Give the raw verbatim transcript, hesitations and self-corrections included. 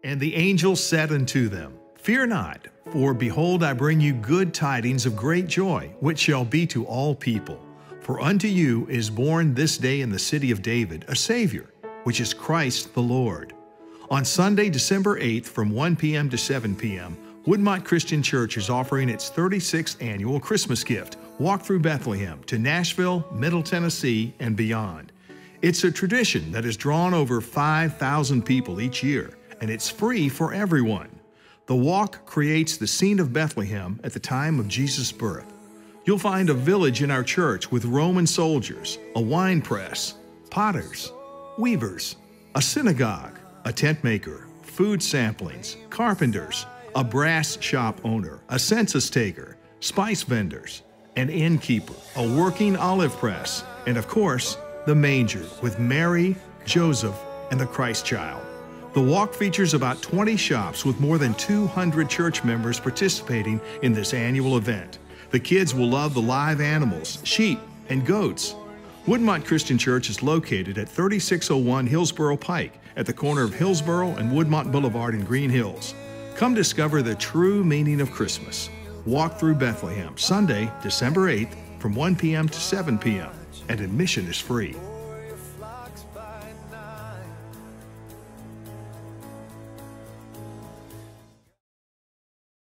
And the angel said unto them, Fear not, for behold, I bring you good tidings of great joy, which shall be to all people. For unto you is born this day in the city of David a Savior, which is Christ the Lord. On Sunday, December eighth, from one p m to seven p m, Woodmont Christian Church is offering its thirty-sixth annual Christmas gift, Walk Through Bethlehem, to Nashville, Middle Tennessee, and beyond. It's a tradition that has drawn over five thousand people each year, and it's free for everyone. The walk creates the scene of Bethlehem at the time of Jesus' birth. You'll find a village in our church with Roman soldiers, a wine press, potters, weavers, a synagogue, a tent maker, food samplings, carpenters, a brass shop owner, a census taker, spice vendors, an innkeeper, a working olive press, and of course, the manger with Mary, Joseph, and the Christ child. The walk features about twenty shops with more than two hundred church members participating in this annual event. The kids will love the live animals, sheep, and goats. Woodmont Christian Church is located at thirty-six oh one Hillsborough Pike at the corner of Hillsborough and Woodmont Boulevard in Green Hills. Come discover the true meaning of Christmas. Walk Through Bethlehem, Sunday, December eighth, from one p m to seven p m, and admission is free.